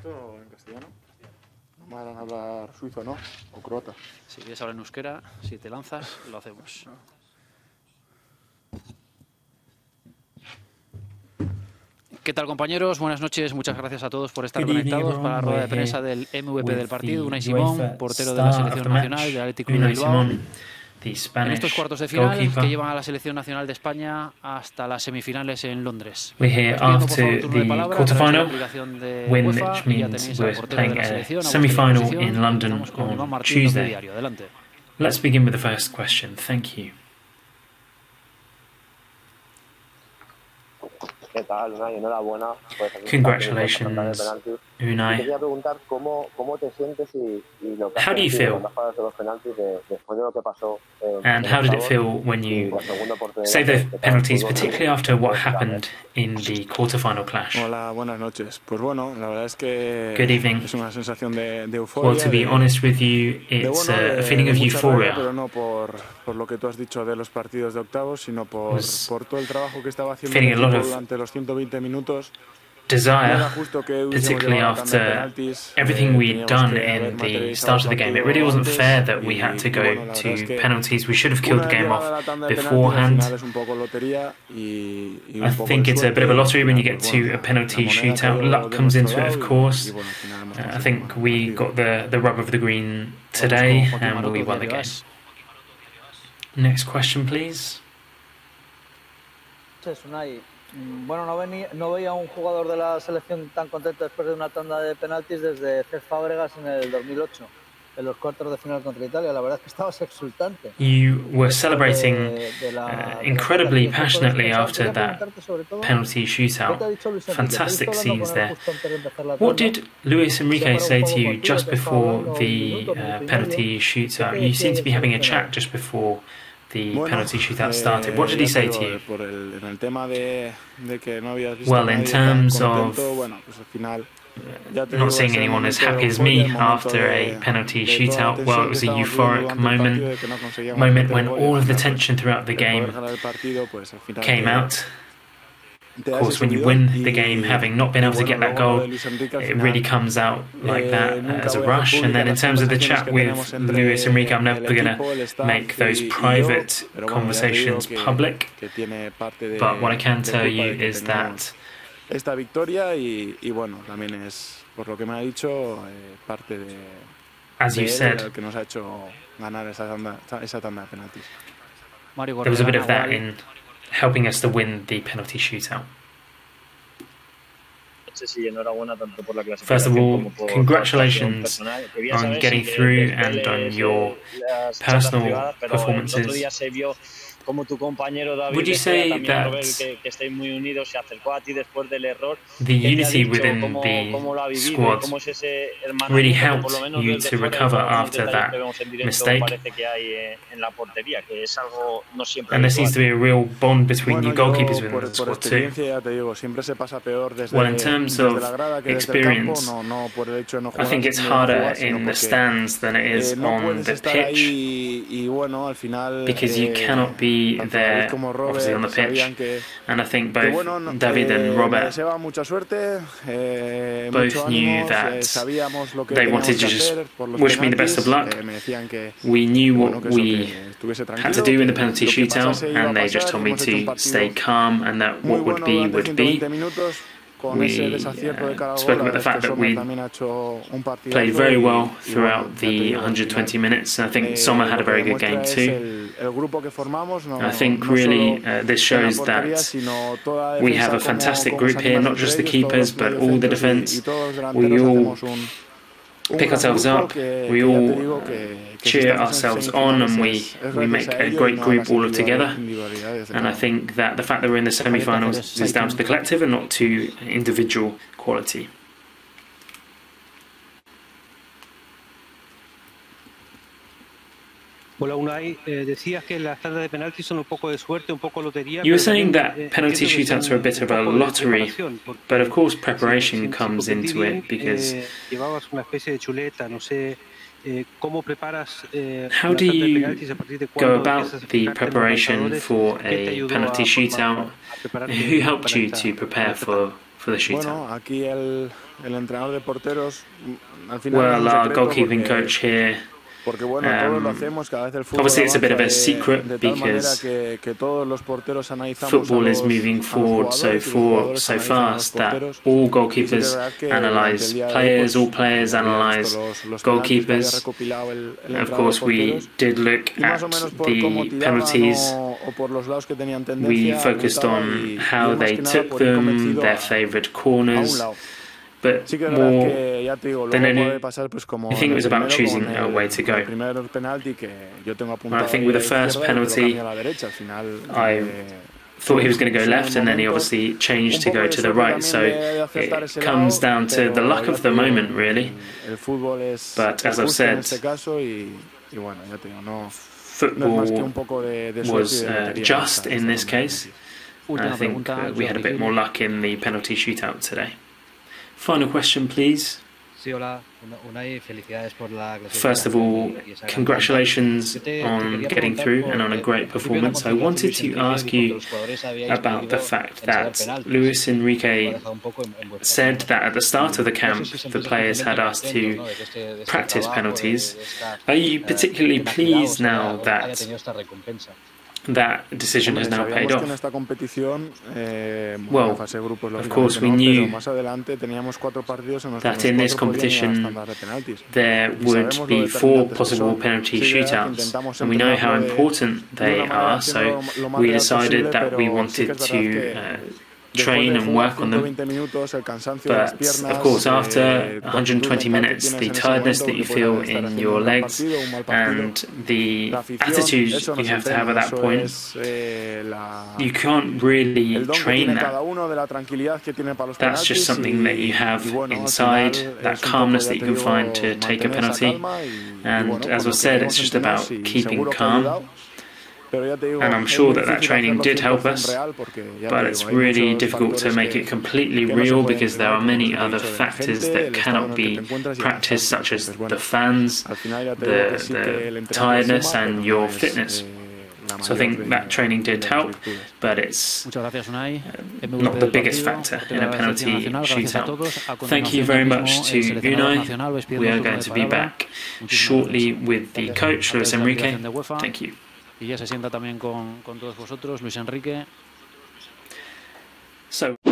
esto en castellano? No me harán hablar suizo, ¿no? O croata. Si quieres hablar en euskera, si te lanzas, lo hacemos. ¿Qué tal, compañeros? Buenas noches. Muchas gracias a todos por estar conectados para la rueda de prensa del MVP del partido. Unai Simón, portero de la Selección Nacional del Athletic Club de Bilbao. En estos cuartos de final que llevan a la Selección Nacional de España hasta las semifinales en Londres. We're here after the quarterfinal win, which means we're playing a semi-final in London on Tuesday. Let's begin with the first question. Thank you. ¿Qué tal, Unai? Enhorabuena. Congratulations, Unai. Quería preguntar cómo te sientes y lo que How do you feel? de los penaltis después de lo que pasó. And how did it feel when you saved those penalties, particularly after what happened in the quarterfinal clash? Hola, buenas noches. Pues bueno, la verdad es que Good evening. Es una sensación de euforia. Well, to be honest with you, it's a feeling of mucha rabia, euphoria. pero no por lo que tú has dicho de los partidos de octavos, sino por todo el trabajo que estaba haciendo el Feeling a lot equipo of durante los 120 minutos. desire, particularly after everything we'd done in the start of the game. It really wasn't fair that we had to go to penalties. We should have killed the game off beforehand. I think it's a bit of a lottery when you get to a penalty shootout. Luck comes into it, of course. I think we got the rub of the green today and we won the game. Next question, please. Bueno, no veía a un jugador de la selección tan contento después de una tanda de penaltis desde Cesc Fábregas en el 2008, en los cuartos de final contra Italia. La verdad es que estabas exultante. You were celebrating incredibly passionately after that penalty shootout. Fantastic scenes there. What did Luis Enrique say to you just before the penalty shootout? You seemed to be having a chat just before the penalty shootout started. What did he say to you? Well, in terms of not seeing anyone as happy as me after a penalty shootout, well, it was a euphoric moment when all of the tension throughout the game came out. Of course, when you win the game, having not been able to get that goal, it really comes out like that as a rush. And then in terms of the chat with Luis Enrique, I'm never going to make those private conversations public. But what I can tell you is that esta victoria y bueno, también es, por lo que me ha dicho, parte de as you said, el que nos ha hecho ganar esa tanda de penaltis. There was a bit of that in helping us to win the penalty shootout. First of all, congratulations on getting through and on your personal performances. Would you say that the unity within the squad really helped you to recover after that mistake? And there seems to be a real bond between you goalkeepers within the squad too. Well, in terms of experience, I think it's harder in the stands than it is on the pitch, because you cannot be there obviously on the pitch, and I think both David and Robert both knew that they wanted to just wish me the best of luck. We knew what we had to do in the penalty shootout, and they just told me to stay calm and that what would be would be. We spoke about the fact that we played very well throughout the 120 minutes. I think Sommer had a very good game too. I think really this shows that we have a fantastic group here, not just the keepers but all the defence. We all pick ourselves up, we all cheer ourselves on, and we make a great group all together. And I think that the fact that we're in the semi-finals is down to the collective and not to individual quality. Hola, Unai, decías que las tandas de penaltis son un poco de suerte, un poco lotería. You were saying that penalty shootouts are a bit of a lottery, but of course preparation comes into it, because llevabas una especie de chuleta, no sé. How do you go about the preparation for a penalty shootout? Who helped you to prepare for for the shootout? Bueno, aquí el entrenador de porteros, al final well, our goalkeeping coach here. Porque bueno, todos lo hacemos, cada vez el fútbol obviously it's a bit of a secret because que todos los porteros football is moving forward so fast that all goalkeepers analyse players, all players analyse goalkeepers. Of course, we did look at the penalties. We focused on how they took them, their favourite corners. But more than anything, I think it was about choosing a way to go. And I think with the first penalty, I thought he was going to go left, and then he obviously changed to go to the right. So it comes down to the luck of the moment, really. But as I've said, football was just in this case. And I think we had a bit more luck in the penalty shootout today. Final question, please. First of all, congratulations on getting through and on a great performance. I wanted to ask you about the fact that Luis Enrique said that at the start of the camp, the players had asked to practice penalties. Are you particularly pleased now that that decision has now paid off? Well, of course we knew that in this competition there would be 4 possible penalty shootouts, and we know how important they are, so we decided that we wanted to train and work on them. But of course, after 120 minutes, the tiredness that you feel in your legs and the attitude you have to have at that point, you can't really train that. That's just something that you have inside, that calmness that you can find to take a penalty. And as I said, it's just about keeping calm. And I'm sure that training did help us, but it's really difficult to make it completely real because there are many other factors that cannot be practiced, such as the fans, the tiredness and your fitness. So I think that training did help, but it's not the biggest factor in a penalty shootout. Thank you very much to Unai. We are going to be back shortly with the coach, Luis Enrique. Thank you. Y ya se sienta también con todos vosotros, Luis Enrique. So